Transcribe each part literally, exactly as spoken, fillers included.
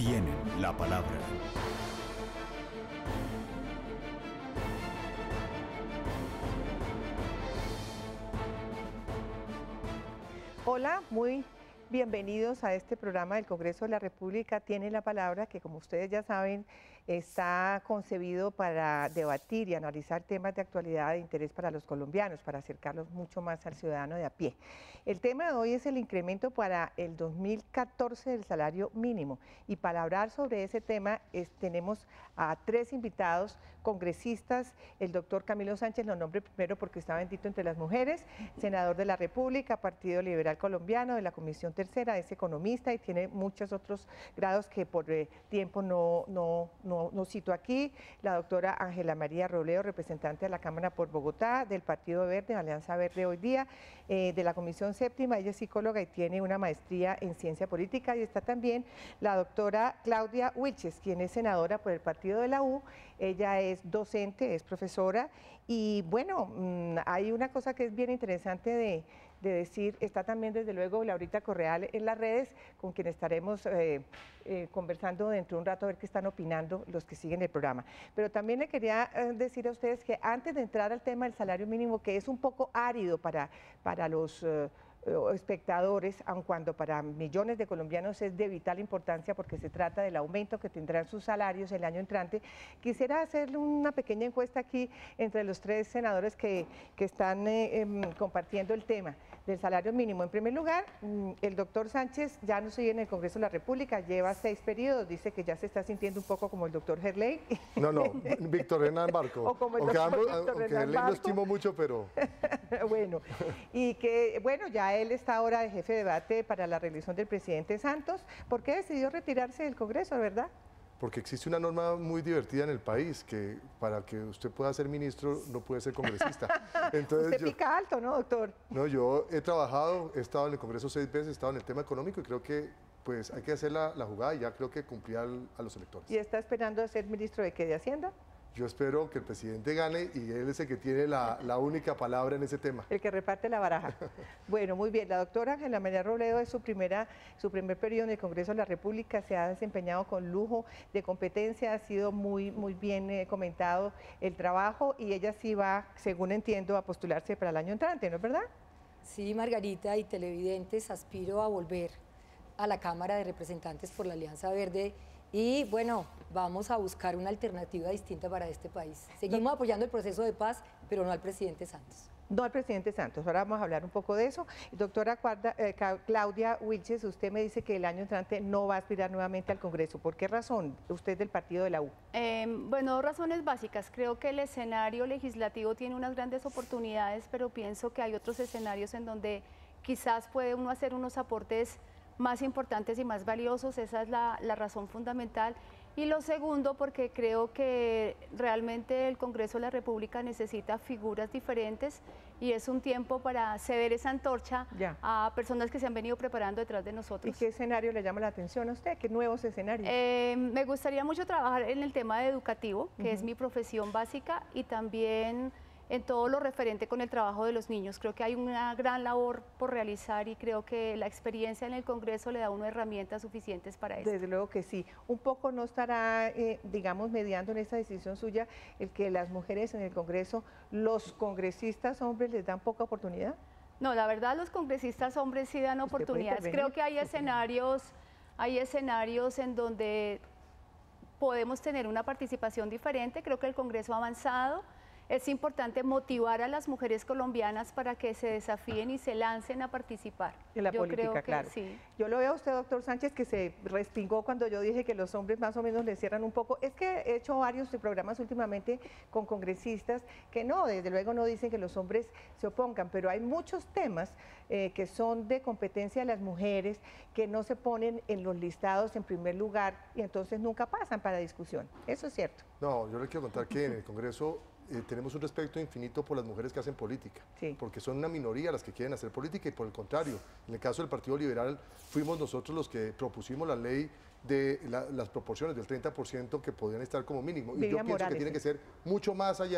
tienen la palabra. Hola, muy bienvenidos a este programa del Congreso de la República Tiene la Palabra, que como ustedes ya saben, está concebido para debatir y analizar temas de actualidad de interés para los colombianos, para acercarlos mucho más al ciudadano de a pie. El tema de hoy es el incremento para el dos mil catorce del salario mínimo, y para hablar sobre ese tema es, tenemos a tres invitados congresistas. El doctor Camilo Sánchez lo nombre primero porque está bendito entre las mujeres, senador de la República, Partido Liberal Colombiano, de la Comisión Tercera, es economista y tiene muchos otros grados que por eh, tiempo no, no, no, no cito aquí. La doctora Ángela María Robledo, representante de la Cámara por Bogotá, del Partido Verde, Alianza Verde Hoy Día, eh, de la Comisión Séptima. Ella es psicóloga y tiene una maestría en ciencia política. Y está también la doctora Claudia Wilches, quien es senadora por el Partido de la U. Ella es docente, es profesora, y bueno, mmm, hay una cosa que es bien interesante de, de decir, está también desde luego Laurita Correal en las redes, con quien estaremos eh, eh, conversando dentro de un rato a ver qué están opinando los que siguen el programa. Pero también le quería eh, decir a ustedes que antes de entrar al tema del salario mínimo, que es un poco árido para, para los eh, espectadores, aun cuando para millones de colombianos es de vital importancia porque se trata del aumento que tendrán sus salarios el año entrante, quisiera hacerle una pequeña encuesta aquí entre los tres senadores que, que están eh, eh, compartiendo el tema del salario mínimo. En primer lugar, el doctor Sánchez ya no sigue en el Congreso de la República, lleva seis periodos, dice que ya se está sintiendo un poco como el doctor Gerley. No, no, Víctor Hernán Barco. O como el aunque doctor ambos, Víctor aunque Hernán Gerley Barco. lo estimo mucho, pero... Bueno, y que, bueno, ya él está ahora de jefe de debate para la reelección del presidente Santos. ¿Por qué decidió retirarse del Congreso, verdad? Porque existe una norma muy divertida en el país, que para que usted pueda ser ministro no puede ser congresista. Entonces, usted yo, pica alto, ¿no, doctor? No, yo he trabajado, he estado en el Congreso seis veces, he estado en el tema económico y creo que pues hay que hacer la, la jugada y ya creo que cumplí al, a los electores. ¿Y está esperando a ser ministro de qué, de Hacienda? Yo espero que el presidente gane y él es el que tiene la, la única palabra en ese tema. El que reparte la baraja. Bueno, muy bien. La doctora Ángela María Robledo es su, primera, su primer periodo en el Congreso de la República, se ha desempeñado con lujo de competencia, ha sido muy, muy bien eh, comentado el trabajo y ella sí va, según entiendo, a postularse para el año entrante, ¿no es verdad? Sí, Margarita y televidentes, aspiro a volver a la Cámara de Representantes por la Alianza Verde. Y bueno, vamos a buscar una alternativa distinta para este país. Seguimos apoyando el proceso de paz, pero no al presidente Santos. No al presidente Santos, ahora vamos a hablar un poco de eso. Doctora Cuarda, eh, Claudia Wilches, usted me dice que el año entrante no va a aspirar nuevamente al Congreso. ¿Por qué razón? Usted es del Partido de la U. Eh, bueno, dos razones básicas. Creo que el escenario legislativo tiene unas grandes oportunidades, pero pienso que hay otros escenarios en donde quizás puede uno hacer unos aportes más importantes y más valiosos. Esa es la, la razón fundamental. Y lo segundo, porque creo que realmente el Congreso de la República necesita figuras diferentes y es un tiempo para ceder esa antorcha ya a personas que se han venido preparando detrás de nosotros. ¿Y qué escenario le llama la atención a usted? ¿Qué nuevos escenarios? Eh, me gustaría mucho trabajar en el tema de educativo, que uh-huh. es mi profesión básica, y también en todo lo referente con el trabajo de los niños. Creo que hay una gran labor por realizar y creo que la experiencia en el Congreso le da a uno herramientas suficientes para eso. Desde luego que sí. Un poco no estará, eh, digamos, mediando en esta decisión suya el que las mujeres en el Congreso, los congresistas hombres les dan poca oportunidad. No, la verdad los congresistas hombres sí dan oportunidades. Creo que hay escenarios, hay escenarios en donde podemos tener una participación diferente. Creo que el Congreso ha avanzado. Es importante motivar a las mujeres colombianas para que se desafíen y se lancen a participar. En la yo política, creo que, claro. Sí. Yo lo veo a usted, doctor Sánchez, que se respingó cuando yo dije que los hombres más o menos le cierran un poco. Es que he hecho varios programas últimamente con congresistas que no, desde luego no dicen que los hombres se opongan, pero hay muchos temas eh, que son de competencia de las mujeres que no se ponen en los listados en primer lugar y entonces nunca pasan para discusión. Eso es cierto. No, yo le quiero contar que en el Congreso Eh, tenemos un respeto infinito por las mujeres que hacen política, sí. porque son una minoría las que quieren hacer política y por el contrario, en el caso del Partido Liberal fuimos nosotros los que propusimos la ley de la, las proporciones del treinta por ciento que podían estar como mínimo. Y Vivian yo pienso Morales, que tiene sí. que ser mucho más allá,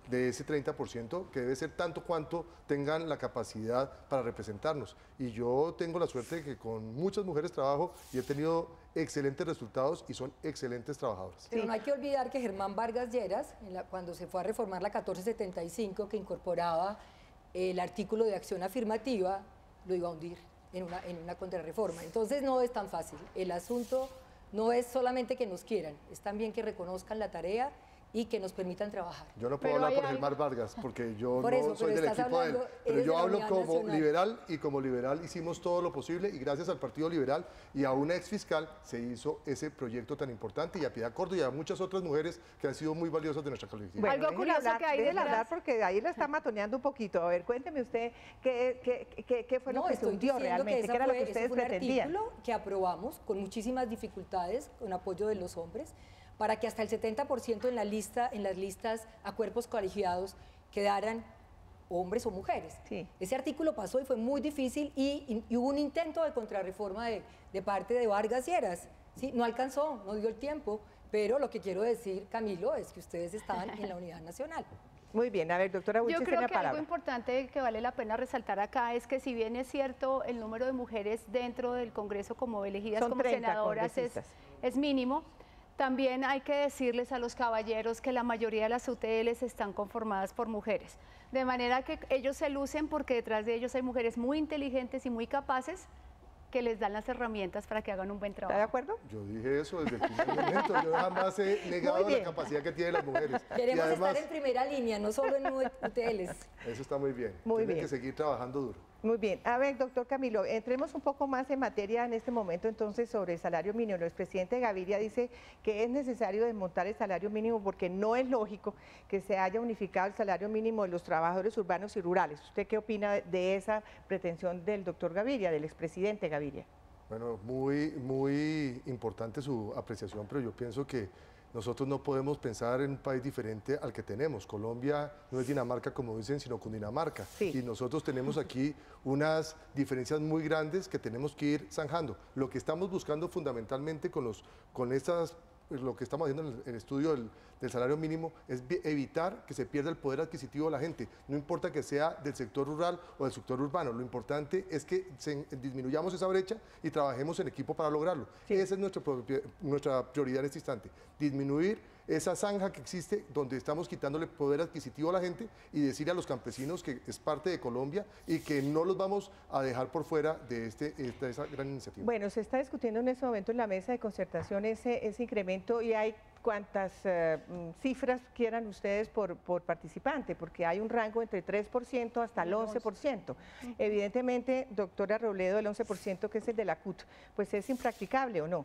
de ese treinta por ciento, que debe ser tanto cuanto tengan la capacidad para representarnos. Y yo tengo la suerte de que con muchas mujeres trabajo y he tenido excelentes resultados y son excelentes trabajadoras. Pero no hay que olvidar que Germán Vargas Lleras, en la, cuando se fue a reformar la catorce setenta y cinco, que incorporaba el artículo de acción afirmativa, lo iba a hundir en una, en una contrarreforma. Entonces no es tan fácil. El asunto no es solamente que nos quieran, es también que reconozcan la tarea y que nos permitan trabajar. Yo no puedo Pero hablar por hay Germán Vargas porque yo Por no eso, soy pero del estás equipo de él, hablando- pero eres yo de la hablo Unidad como Nacional. liberal y como liberal hicimos todo lo posible y gracias al Partido Liberal y a una ex fiscal se hizo ese proyecto tan importante y a Piedad Cordo y a muchas otras mujeres que han sido muy valiosas de nuestra colectividad. Bueno, Algo déjela curioso hablar, que hay déjela detrás. hablar porque ahí la está matoneando un poquito. A ver, cuénteme usted qué, qué, qué, qué fue lo No, que se estoy hundió diciendo realmente, esa qué era lo fue- que ese ustedes fue un pretendían. artículo que aprobamos con muchísimas dificultades, con apoyo de los hombres, para que hasta el setenta por ciento en la lista, en las listas a cuerpos colegiados quedaran hombres o mujeres. Sí. Ese artículo pasó y fue muy difícil y, y- y hubo un intento de contrarreforma de, de parte de Vargas Lleras. ¿Sí? No alcanzó, no dio el tiempo, pero lo que quiero decir, Camilo, es que ustedes estaban en la Unidad Nacional. Muy bien, a ver, doctora Yo Wilches, tiene creo la que algo palabra. importante que vale la pena resaltar acá es que si bien es cierto el número de mujeres dentro del Congreso como elegidas Son como treinta senadoras es, congresistas. es mínimo, también hay que decirles a los caballeros que la mayoría de las U T Ls están conformadas por mujeres. De manera que ellos se lucen porque detrás de ellos hay mujeres muy inteligentes y muy capaces que les dan las herramientas para que hagan un buen ¿Está de trabajo. acuerdo? Yo dije eso desde el primer momento, yo jamás he negado la bien. capacidad que tienen las mujeres. Queremos y además, estar en primera línea, no solo en U T Ls. eso está muy bien, Muy tienen bien. que seguir trabajando duro. Muy bien. A ver, doctor Camilo, entremos un poco más en materia en este momento entonces sobre el salario mínimo. El expresidente Gaviria dice que es necesario desmontar el salario mínimo porque no es lógico que se haya unificado el salario mínimo de los trabajadores urbanos y rurales. ¿Usted qué opina de esa pretensión del doctor Gaviria, del expresidente Gaviria? Bueno, muy, muy importante su apreciación, pero yo pienso que nosotros no podemos pensar en un país diferente al que tenemos. Colombia no es Dinamarca, como dicen, sino Cundinamarca. Sí. Y nosotros tenemos aquí unas diferencias muy grandes que tenemos que ir zanjando. Lo que estamos buscando fundamentalmente con, los, con estas, lo que estamos haciendo en el, el estudio del, del salario mínimo es vi- evitar que se pierda el poder adquisitivo de la gente. No importa que sea del sector rural o del sector urbano, lo importante es que se- disminuyamos esa brecha y trabajemos en equipo para lograrlo. Sí. Esa es nuestra, propi- nuestra prioridad en este instante, disminuir esa zanja que existe donde estamos quitándole poder adquisitivo a la gente y decirle a los campesinos que es parte de Colombia y que no los vamos a dejar por fuera de este, esta, esa gran iniciativa. Bueno, se está discutiendo en este momento en la mesa de concertación ese, ese incremento y hay cuantas eh, mm, cifras quieran ustedes por, por participante, porque hay un rango entre tres por ciento hasta el once por ciento. Evidentemente, doctora Robledo, el once por ciento que es el de la C U T, pues es impracticable o no.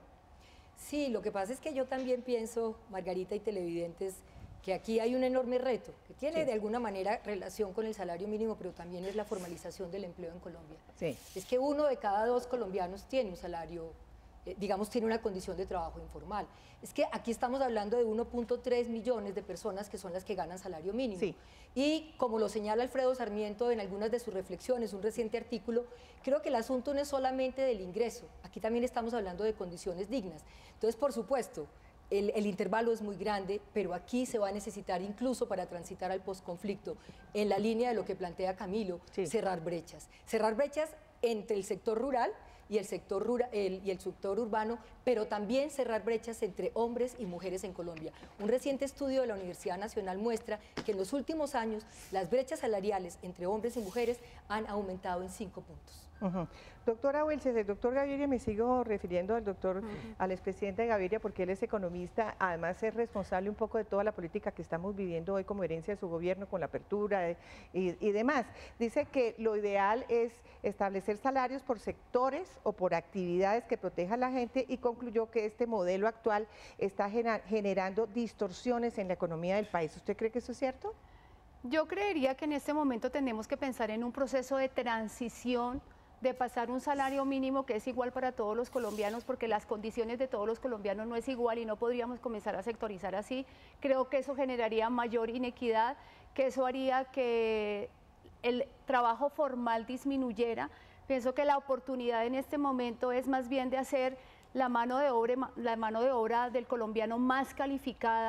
Sí, lo que pasa es que yo también pienso, Margarita y televidentes, que aquí hay un enorme reto, que tiene Sí. de alguna manera relación con el salario mínimo, pero también es la formalización del empleo en Colombia. Sí. Es que uno de cada dos colombianos tiene un salario, eh, digamos, tiene una condición de trabajo informal. Es que aquí estamos hablando de uno punto tres millones de personas que son las que ganan salario mínimo. Sí. Y como lo señala Alfredo Sarmiento en algunas de sus reflexiones, un reciente artículo, creo que el asunto no es solamente del ingreso, aquí también estamos hablando de condiciones dignas. Entonces, por supuesto, el, el intervalo es muy grande, pero aquí se va a necesitar incluso para transitar al posconflicto, en la línea de lo que plantea Camilo, Sí. cerrar brechas. Cerrar brechas entre el sector rural y el sector, rura- el- y el sector urbano, pero también cerrar brechas entre hombres y mujeres en Colombia. Un reciente estudio de la Universidad Nacional muestra que en los últimos años las brechas salariales entre hombres y mujeres han aumentado en cinco puntos. Ujú. Doctora Wilches, el doctor Gaviria, me sigo refiriendo al doctor, al expresidente Gaviria, porque él es economista, además es responsable un poco de toda la política que estamos viviendo hoy como herencia de su gobierno, con la apertura eh, y, y demás. Dice que lo ideal es establecer salarios por sectores o por actividades que protejan a la gente y concluyó que este modelo actual está gena- generando distorsiones en la economía del país. ¿Usted cree que eso es cierto? Yo creería que en este momento tenemos que pensar en un proceso de transición, de pasar un salario mínimo que es igual para todos los colombianos, porque las condiciones de todos los colombianos no es igual y no podríamos comenzar a sectorizar así. Creo que eso generaría mayor inequidad, que eso haría que el trabajo formal disminuyera. Pienso que la oportunidad en este momento es más bien de hacer la mano de obra, la mano de obra del colombiano más calificada,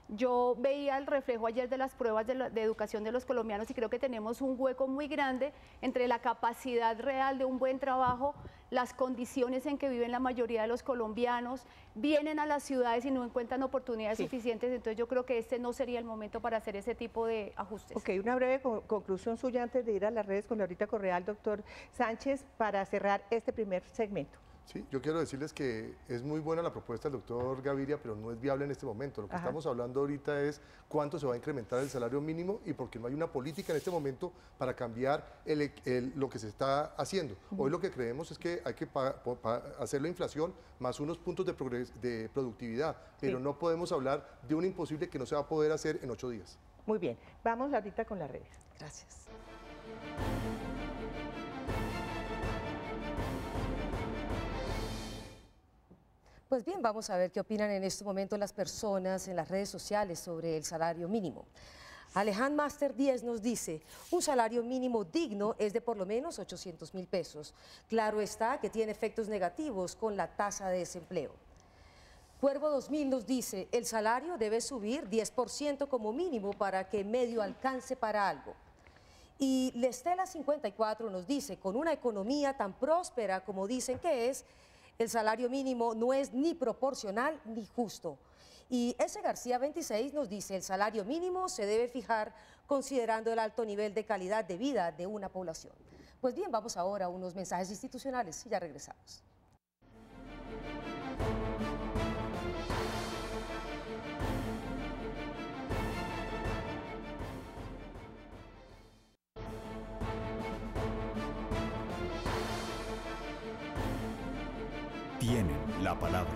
Yo veía el reflejo ayer de las pruebas de, la, de educación de los colombianos y creo que tenemos un hueco muy grande entre la capacidad real de un buen trabajo, las condiciones en que viven la mayoría de los colombianos, vienen a las ciudades y no encuentran oportunidades sí. suficientes, entonces yo creo que este no sería el momento para hacer ese tipo de ajustes. Ok, una breve co conclusión suya antes de ir a las redes con Laurita Correa, doctor Sánchez, para cerrar este primer segmento. Sí, yo quiero decirles que es muy buena la propuesta del doctor Gaviria, pero no es viable en este momento. Lo que Ajá. estamos hablando ahorita es cuánto se va a incrementar el salario mínimo y porque no hay una política en este momento para cambiar el, el, lo que se está haciendo. Uh-huh. Hoy lo que creemos es que hay que pa, pa, hacer la inflación más unos puntos de, progres, de productividad, pero sí. no podemos hablar de un imposible que no se va a poder hacer en ocho días. Muy bien, vamos ahorita con las redes. Gracias. Pues bien, vamos a ver qué opinan en este momento las personas en las redes sociales sobre el salario mínimo. Alejandro Master diez nos dice, un salario mínimo digno es de por lo menos ochocientos mil pesos. Claro está que tiene efectos negativos con la tasa de desempleo. Cuervo dos mil nos dice, el salario debe subir diez por ciento como mínimo para que medio alcance para algo. Y Lestela cincuenta y cuatro nos dice, con una economía tan próspera como dicen que es, el salario mínimo no es ni proporcional ni justo. Y ese García veintiséis nos dice, el salario mínimo se debe fijar considerando el alto nivel de calidad de vida de una población. Pues bien, vamos ahora a unos mensajes institucionales y ya regresamos. Tienen la palabra.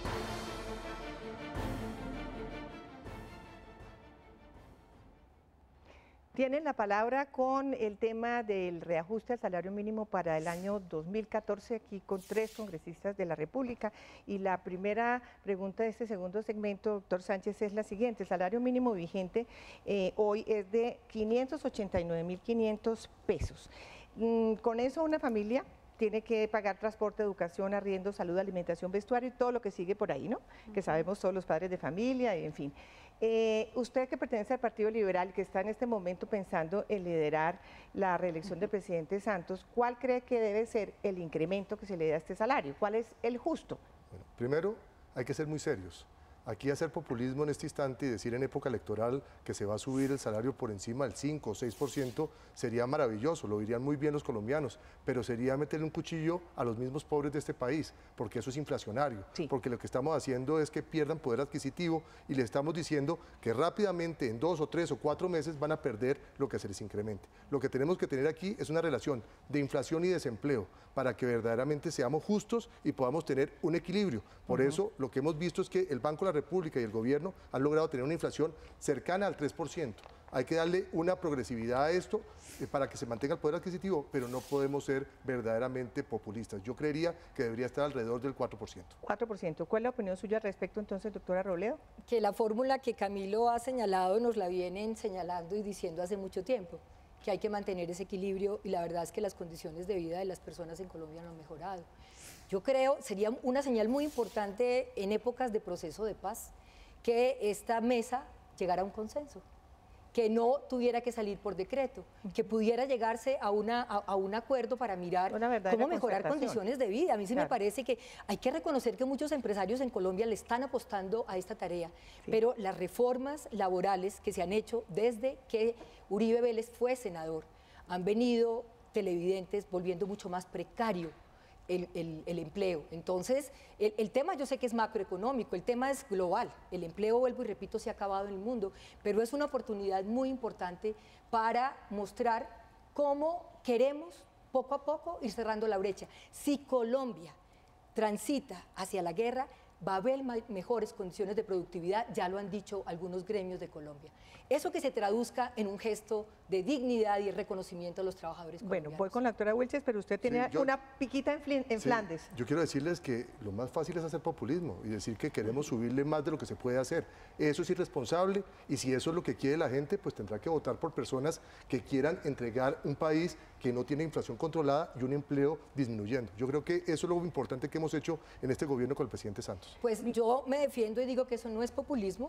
Tienen la palabra con el tema del reajuste al salario mínimo para el año dos mil catorce, aquí con tres congresistas de la República. Y la primera pregunta de este segundo segmento, doctor Sánchez, es la siguiente. El salario mínimo vigente eh, hoy es de quinientos ochenta y nueve mil quinientos pesos. Mm, con eso una familia tiene que pagar transporte, educación, arriendo, salud, alimentación, vestuario y todo lo que sigue por ahí, ¿no? Uh-huh. Que sabemos todos los padres de familia y en fin. Eh, usted que pertenece al Partido Liberal, que está en este momento pensando en liderar la reelección del presidente Santos, ¿cuál cree que debe ser el incremento que se le da a este salario? ¿Cuál es el justo? Bueno, primero, hay que ser muy serios. Aquí hacer populismo en este instante y decir en época electoral que se va a subir el salario por encima del cinco o seis por ciento sería maravilloso, lo dirían muy bien los colombianos, pero sería meterle un cuchillo a los mismos pobres de este país, porque eso es inflacionario, sí. porque lo que estamos haciendo es que pierdan poder adquisitivo y le estamos diciendo que rápidamente en dos o tres o cuatro meses van a perder lo que se les incremente. Lo que tenemos que tener aquí es una relación de inflación y desempleo para que verdaderamente seamos justos y podamos tener un equilibrio. Por uh-huh. eso lo que hemos visto es que el Banco de la República y el gobierno han logrado tener una inflación cercana al tres por ciento. Hay que darle una progresividad a esto eh, para que se mantenga el poder adquisitivo, pero no podemos ser verdaderamente populistas. Yo creería que debería estar alrededor del cuatro por ciento. cuatro por ciento. ¿Cuál es la opinión suya al respecto entonces, doctora Robledo? Que la fórmula que Camilo ha señalado nos la vienen señalando y diciendo hace mucho tiempo, que hay que mantener ese equilibrio y la verdad es que las condiciones de vida de las personas en Colombia no han mejorado. Yo creo, sería una señal muy importante en épocas de proceso de paz, que esta mesa llegara a un consenso, que no tuviera que salir por decreto, que pudiera llegarse a, una, a, a un acuerdo para mirar cómo mejorar condiciones de vida. A mí sí claro. me parece que hay que reconocer que muchos empresarios en Colombia le están apostando a esta tarea, sí. pero las reformas laborales que se han hecho desde que Uribe Vélez fue senador han venido, televidentes, volviendo mucho más precario El, el, el empleo. Entonces, el, el tema yo sé que es macroeconómico, el tema es global. El empleo, vuelvo y repito, se ha acabado en el mundo, pero es una oportunidad muy importante para mostrar cómo queremos poco a poco ir cerrando la brecha. Si Colombia transita hacia la guerra, va a haber mejores condiciones de productividad, ya lo han dicho algunos gremios de Colombia. Eso que se traduzca en un gesto de dignidad y reconocimiento a los trabajadores colombianos. Bueno, voy con la doctora Wilches, pero usted tiene sí, yo, una piquita en, Fl en sí, Flandes. Yo quiero decirles que lo más fácil es hacer populismo y decir que queremos subirle más de lo que se puede hacer. Eso es irresponsable y si eso es lo que quiere la gente, pues tendrá que votar por personas que quieran entregar un país que no tiene inflación controlada y un empleo disminuyendo. Yo creo que eso es lo importante que hemos hecho en este gobierno con el presidente Santos. Pues yo me defiendo y digo que eso no es populismo,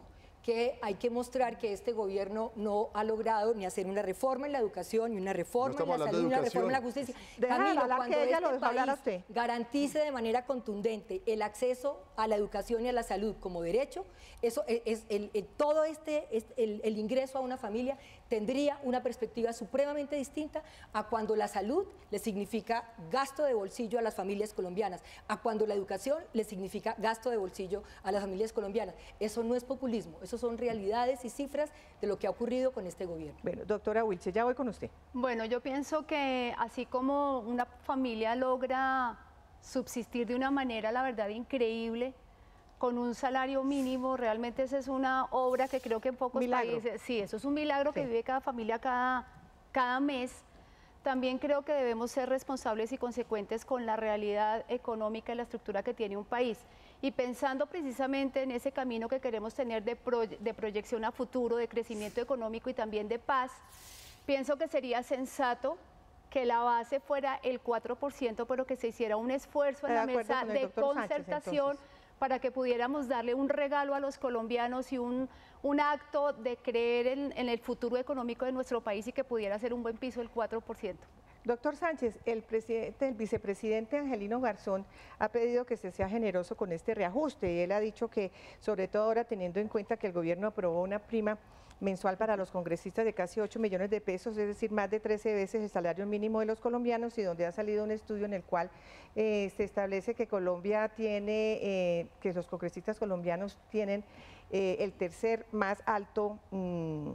que hay que mostrar que este gobierno no ha logrado ni hacer una reforma en la educación, ni una reforma No en la salud, ni una reforma en la justicia. Déjala Camilo, hablar, cuando que ella este lo dejó hablar a usted. país garantice de manera contundente el acceso a la educación y a la salud como derecho, eso es, es el, el, todo este, es el, el ingreso a una familia tendría una perspectiva supremamente distinta a cuando la salud le significa gasto de bolsillo a las familias colombianas, a cuando la educación le significa gasto de bolsillo a las familias colombianas. Eso no es populismo, eso son realidades y cifras de lo que ha ocurrido con este gobierno. Bueno, doctora Wilche, ya voy con usted. Bueno, yo pienso que así como una familia logra subsistir de una manera, la verdad, increíble, con un salario mínimo, realmente esa es una obra que creo que en pocos Milagro. países, sí, eso es un milagro Sí. que vive cada familia cada, cada mes. También creo que debemos ser responsables y consecuentes con la realidad económica y la estructura que tiene un país. Y pensando precisamente en ese camino que queremos tener de, proye- de proyección a futuro, de crecimiento económico y también de paz, pienso que sería sensato que la base fuera el cuatro por ciento, pero que se hiciera un esfuerzo en De la acuerdo mesa con el de doctor Sánchez, concertación entonces. para que pudiéramos darle un regalo a los colombianos y un, un acto de creer en, en el futuro económico de nuestro país y que pudiera ser un buen piso el cuatro por ciento. Doctor Sánchez, el presidente, el vicepresidente Angelino Garzón ha pedido que se sea generoso con este reajuste y él ha dicho que, sobre todo ahora teniendo en cuenta que el gobierno aprobó una prima mensual para los congresistas de casi ocho millones de pesos, es decir, más de trece veces el salario mínimo de los colombianos, y donde ha salido un estudio en el cual eh, se establece que Colombia tiene, eh, que los congresistas colombianos tienen eh, el tercer más alto mmm,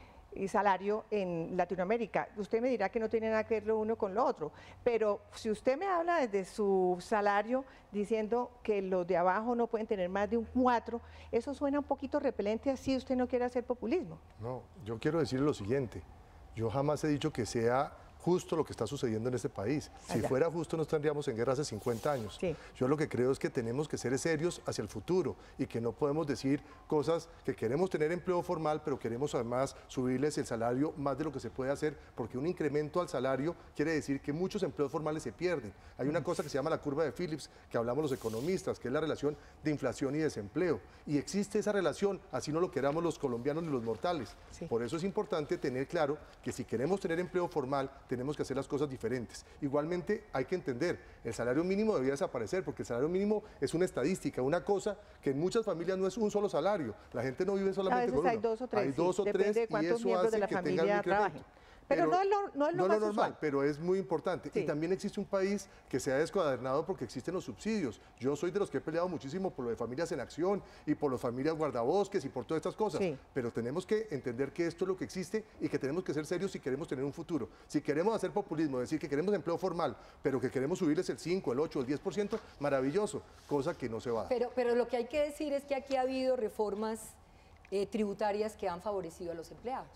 y salario en Latinoamérica. Usted me dirá que no tiene nada que ver lo uno con lo otro, pero si usted me habla desde su salario diciendo que los de abajo no pueden tener más de un cuatro, eso suena un poquito repelente, así usted no quiere hacer populismo. No, yo quiero decirle lo siguiente, yo jamás he dicho que sea justo lo que está sucediendo en este país. Si Allá. fuera justo no estaríamos en guerra hace cincuenta años. Sí. Yo lo que creo es que tenemos que ser serios hacia el futuro y que no podemos decir cosas que queremos tener empleo formal, pero queremos además subirles el salario más de lo que se puede hacer, porque un incremento al salario quiere decir que muchos empleos formales se pierden. Hay una cosa que se llama la curva de Phillips, que hablamos los economistas, que es la relación de inflación y desempleo. Y existe esa relación, así no lo queramos los colombianos ni los mortales. Sí. Por eso es importante tener claro que si queremos tener empleo formal, tenemos que hacer las cosas diferentes. Igualmente hay que entender, el salario mínimo debería desaparecer, porque el salario mínimo es una estadística, una cosa que en muchas familias no es un solo salario. La gente no vive solamente A veces con hay uno. dos o tres, Hay sí, dos o depende tres de y cuántos eso miembros hace de la que tengan un familia incremento. trabajen. Pero no es lo- no es lo más normal, usual. pero es muy importante. Sí. Y también existe un país que se ha descuadernado porque existen los subsidios. Yo soy de los que he peleado muchísimo por lo de Familias en Acción y por las familias guardabosques y por todas estas cosas. Sí. Pero tenemos que entender que esto es lo que existe y que tenemos que ser serios si queremos tener un futuro. Si queremos hacer populismo, decir que queremos empleo formal, pero que queremos subirles el cinco, el ocho, el diez por ciento, maravilloso, cosa que no se va a dar. Pero, pero lo que hay que decir es que aquí ha habido reformas eh, tributarias que han favorecido a los empleados.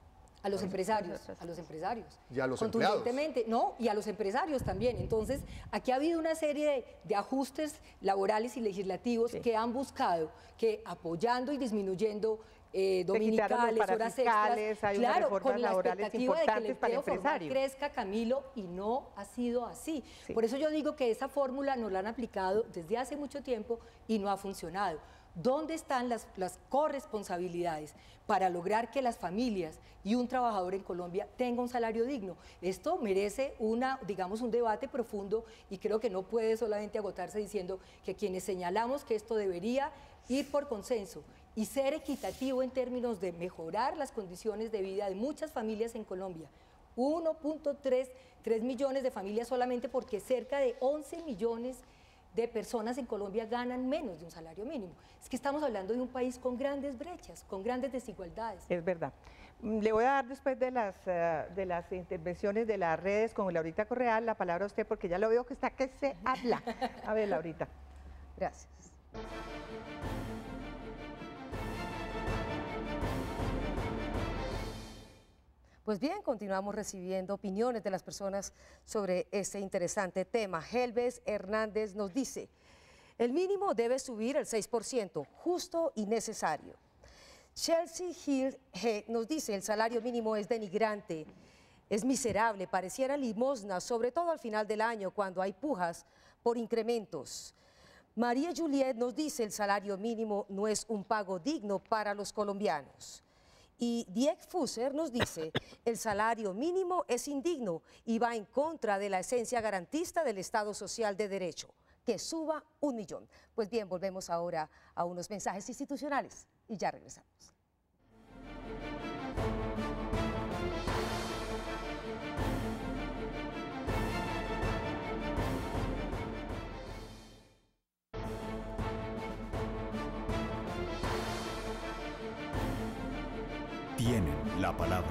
A los empresarios, a los empresarios. Y a los Contundentemente, no, y a los empresarios también. Entonces, aquí ha habido una serie de, de ajustes laborales y legislativos Sí. que han buscado que apoyando y disminuyendo eh, Se quitaron los dominicales, horas parafiscales, extras, hay unas claro, reformas con la laborales expectativa de que el importantes para el empleo formal empresario. crezca, Camilo, y no ha sido así. Sí. Por eso yo digo que esa fórmula nos la han aplicado desde hace mucho tiempo y no ha funcionado. ¿Dónde están las, las corresponsabilidades para lograr que las familias y un trabajador en Colombia tenga un salario digno? Esto merece una, digamos, un debate profundo y creo que no puede solamente agotarse diciendo que quienes señalamos que esto debería ir por consenso y ser equitativo en términos de mejorar las condiciones de vida de muchas familias en Colombia. uno punto tres millones de familias solamente porque cerca de once millones de personas en Colombia ganan menos de un salario mínimo. Es que estamos hablando de un país con grandes brechas, con grandes desigualdades. Es verdad. Mm, Le voy a dar después de las, eh, de las intervenciones de las redes con Laurita Correal la palabra a usted, porque ya lo veo que está que se habla. A ver, Laurita. Gracias. Pues bien, continuamos recibiendo opiniones de las personas sobre este interesante tema. Helves Hernández nos dice, el mínimo debe subir el seis por ciento, justo y necesario. Chelsea Hill G nos dice, el salario mínimo es denigrante, es miserable, pareciera limosna, sobre todo al final del año cuando hay pujas por incrementos. María Juliet nos dice el salario mínimo no es un pago digno para los colombianos. Y Diek Fuser nos dice el salario mínimo es indigno y va en contra de la esencia garantista del Estado Social de Derecho, que suba un millón. Pues bien, volvemos ahora a unos mensajes institucionales y ya regresamos. Tienen la palabra.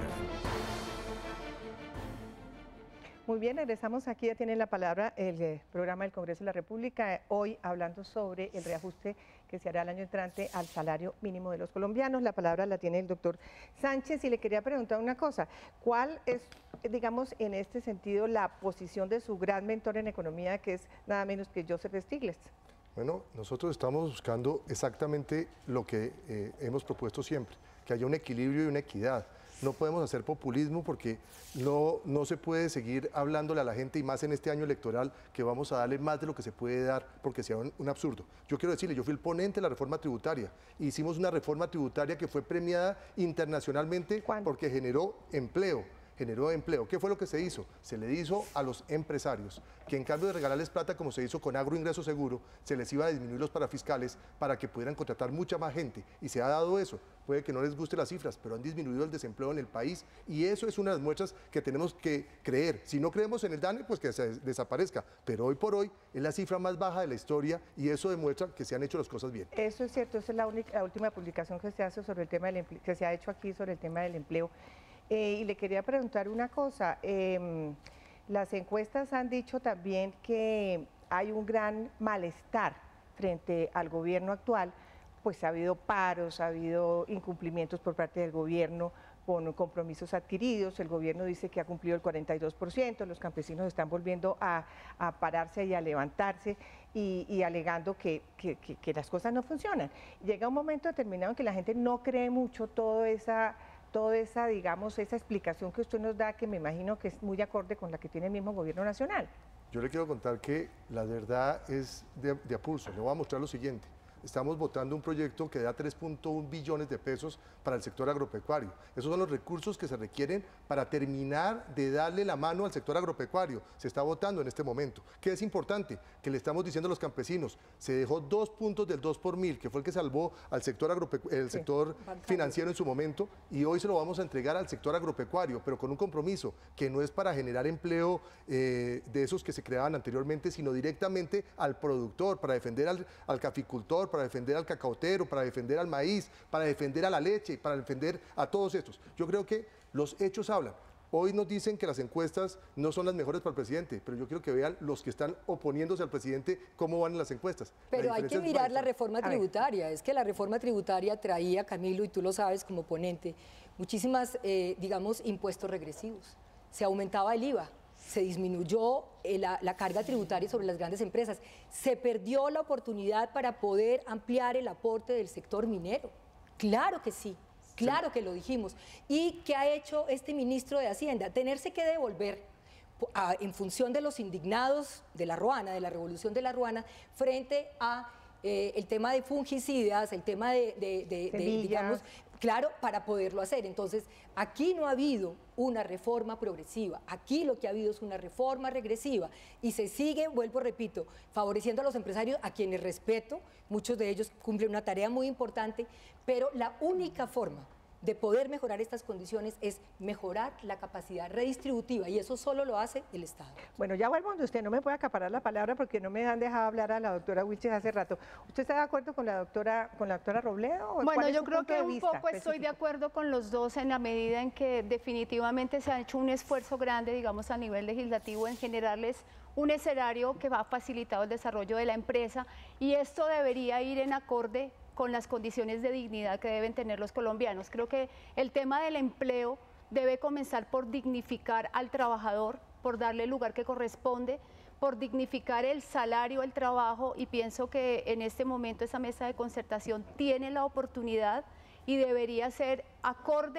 Muy bien, regresamos aquí, ya tienen la palabra el eh, programa del Congreso de la República, eh, hoy hablando sobre el reajuste que se hará el año entrante al salario mínimo de los colombianos. La palabra la tiene el doctor Sánchez y le quería preguntar una cosa, ¿cuál es, digamos, en este sentido, la posición de su gran mentor en economía, que es nada menos que Joseph Stiglitz? Bueno, nosotros estamos buscando exactamente lo que eh, hemos propuesto siempre, que haya un equilibrio y una equidad. No podemos hacer populismo porque no, no se puede seguir hablándole a la gente, y más en este año electoral, que vamos a darle más de lo que se puede dar porque sea un, un absurdo. Yo quiero decirle, yo fui el ponente de la reforma tributaria. Hicimos una reforma tributaria que fue premiada internacionalmente. ¿Cuándo? Porque generó empleo. generó empleo. ¿Qué fue lo que se hizo? Se le hizo a los empresarios, que en cambio de regalarles plata, como se hizo con Agro Ingreso Seguro, se les iba a disminuir los parafiscales para que pudieran contratar mucha más gente. Y se ha dado eso. Puede que no les guste las cifras, pero han disminuido el desempleo en el país, y eso es una de las muestras que tenemos que creer. Si no creemos en el DANE, pues que se desaparezca. Pero hoy por hoy es la cifra más baja de la historia, y eso demuestra que se han hecho las cosas bien. Eso es cierto, esa es la, única, la última publicación que se hace sobre el tema del empleo, que se ha hecho aquí sobre el tema del empleo. Eh, y le quería preguntar una cosa, eh, las encuestas han dicho también que hay un gran malestar frente al gobierno actual, pues ha habido paros, ha habido incumplimientos por parte del gobierno con compromisos adquiridos, el gobierno dice que ha cumplido el cuarenta y dos por ciento, los campesinos están volviendo a, a pararse y a levantarse y, y alegando que, que, que, que las cosas no funcionan. Llega un momento determinado en que la gente no cree mucho toda esa... toda esa, digamos, esa explicación que usted nos da, que me imagino que es muy acorde con la que tiene el mismo gobierno nacional. Yo le quiero contar que la verdad es de, de a pulso. Le voy a mostrar lo siguiente. Estamos votando un proyecto que da tres punto uno billones de pesos para el sector agropecuario. Esos son los recursos que se requieren para terminar de darle la mano al sector agropecuario. Se está votando en este momento. ¿Qué es importante? Que le estamos diciendo a los campesinos, se dejó dos puntos del dos por mil, que fue el que salvó al sector, el sector sí. financiero en su momento, y hoy se lo vamos a entregar al sector agropecuario, pero con un compromiso que no es para generar empleo eh, de esos que se creaban anteriormente, sino directamente al productor, para defender al, al caficultor, para defender al cacautero, para defender al maíz, para defender a la leche, para defender a todos estos. Yo creo que los hechos hablan. Hoy nos dicen que las encuestas no son las mejores para el presidente, pero yo quiero que vean los que están oponiéndose al presidente cómo van en las encuestas. Pero hay que mirar la reforma tributaria. Es que la reforma tributaria traía, Camilo, y tú lo sabes como ponente, muchísimas, eh, digamos, impuestos regresivos. Se aumentaba el I V A. Se disminuyó la, la carga tributaria sobre las grandes empresas, se perdió la oportunidad para poder ampliar el aporte del sector minero. Claro que sí, claro sí. que lo dijimos. ¿Y qué ha hecho este ministro de Hacienda? Tenerse que devolver a, en función de los indignados de la Ruana, de la revolución de la Ruana, frente a eh, el tema de fungicidas, el tema de, de, de, de digamos, claro, para poderlo hacer. Entonces, aquí no ha habido una reforma progresiva, aquí lo que ha habido es una reforma regresiva y se sigue, vuelvo, repito, favoreciendo a los empresarios, a quienes respeto, muchos de ellos cumplen una tarea muy importante, pero la única forma de poder mejorar estas condiciones es mejorar la capacidad redistributiva, y eso solo lo hace el Estado. Bueno, ya vuelvo donde usted, no me puede acaparar la palabra porque no me han dejado hablar a la doctora Wilches hace rato. ¿Usted está de acuerdo con la doctora, con la doctora Robledo? Bueno, yo creo que un poco estoy de acuerdo con los dos en la medida en que definitivamente se ha hecho un esfuerzo grande, digamos, a nivel legislativo en generarles un escenario que va a facilitar el desarrollo de la empresa, y esto debería ir en acorde con las condiciones de dignidad que deben tener los colombianos. Creo que el tema del empleo debe comenzar por dignificar al trabajador, por darle el lugar que corresponde, por dignificar el salario, el trabajo, y pienso que en este momento esa mesa de concertación tiene la oportunidad y debería ser acorde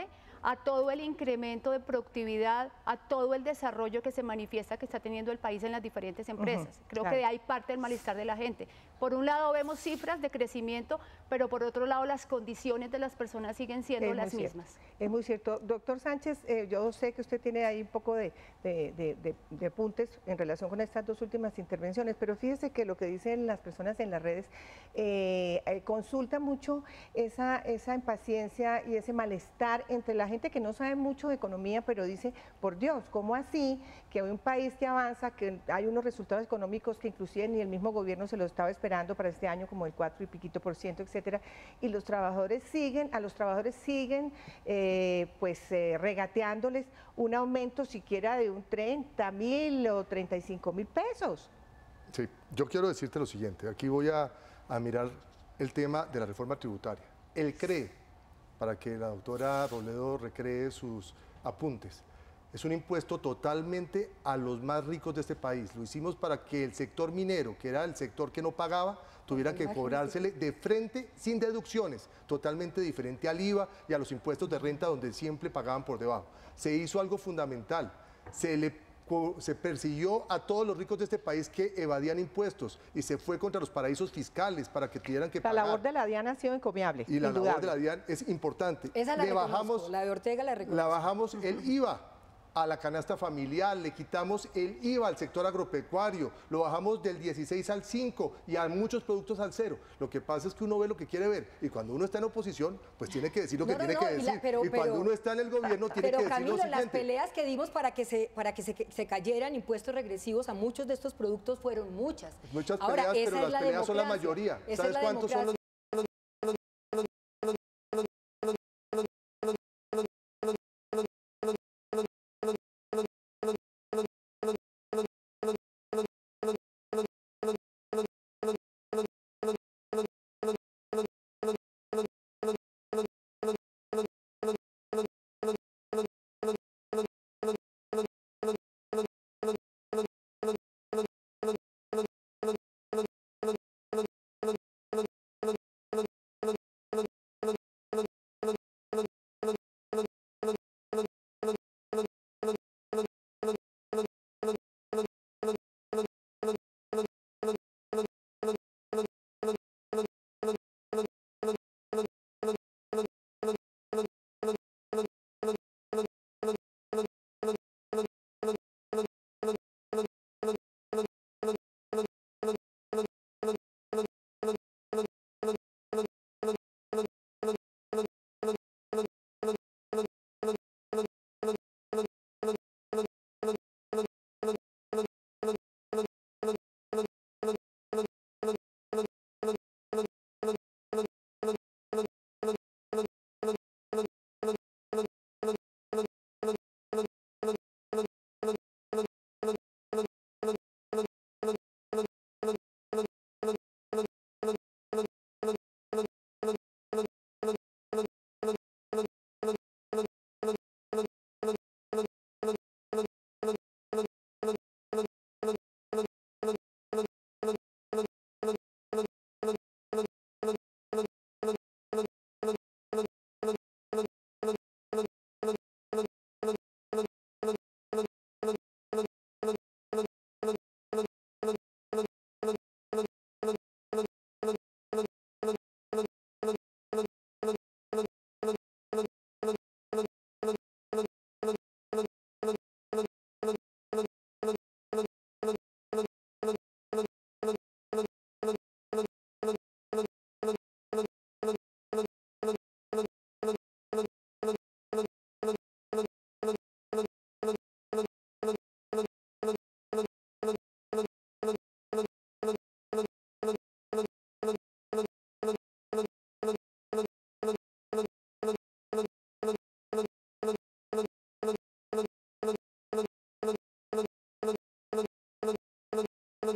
a todo el incremento de productividad, a todo el desarrollo que se manifiesta que está teniendo el país en las diferentes empresas. Uh-huh, Creo claro. que de ahí parte el malestar de la gente. Por un lado vemos cifras de crecimiento, pero por otro lado las condiciones de las personas siguen siendo es las mismas. Cierto. Es muy cierto. Doctor Sánchez, eh, yo sé que usted tiene ahí un poco de, de, de, de, de apuntes en relación con estas dos últimas intervenciones, pero fíjese que lo que dicen las personas en las redes eh, eh, consulta mucho esa, esa impaciencia y ese malestar entre la gente que no sabe mucho de economía, pero dice, por Dios, ¿cómo así que hay un país que avanza, que hay unos resultados económicos que inclusive ni el mismo gobierno se lo estaba esperando para este año, como el cuatro y piquito por ciento, etcétera, y los trabajadores siguen, a los trabajadores siguen eh, pues eh, regateándoles un aumento siquiera de un treinta mil o treinta y cinco mil pesos? Sí, yo quiero decirte lo siguiente, aquí voy a, a mirar el tema de la reforma tributaria. El C R E, para que la doctora Robledo recree sus apuntes, es un impuesto totalmente a los más ricos de este país. Lo hicimos para que el sector minero, que era el sector que no pagaba, tuviera que cobrársele de frente sin deducciones, totalmente diferente al I V A y a los impuestos de renta donde siempre pagaban por debajo. Se hizo algo fundamental, se le se persiguió a todos los ricos de este país que evadían impuestos y se fue contra los paraísos fiscales para que tuvieran que pagar. La labor de la DIAN ha sido encomiable. Y la indudable. labor de la DIAN es importante. Esa la le bajamos, la de Ortega la reconozco. La bajamos el I V A a la canasta familiar, le quitamos el I V A al sector agropecuario, lo bajamos del dieciséis al cinco y a muchos productos al cero. Lo que pasa es que uno ve lo que quiere ver y cuando uno está en oposición, pues tiene que decir lo que no, tiene no, que decir. Y, la, pero, y cuando pero, uno está en el gobierno tiene pero, que decir Camilo, lo siguiente. Las peleas que dimos para que se para que se, se cayeran impuestos regresivos a muchos de estos productos fueron muchas. Muchas Ahora, peleas, pero las las peleas son la mayoría. Esa ¿Sabes es la cuántos son los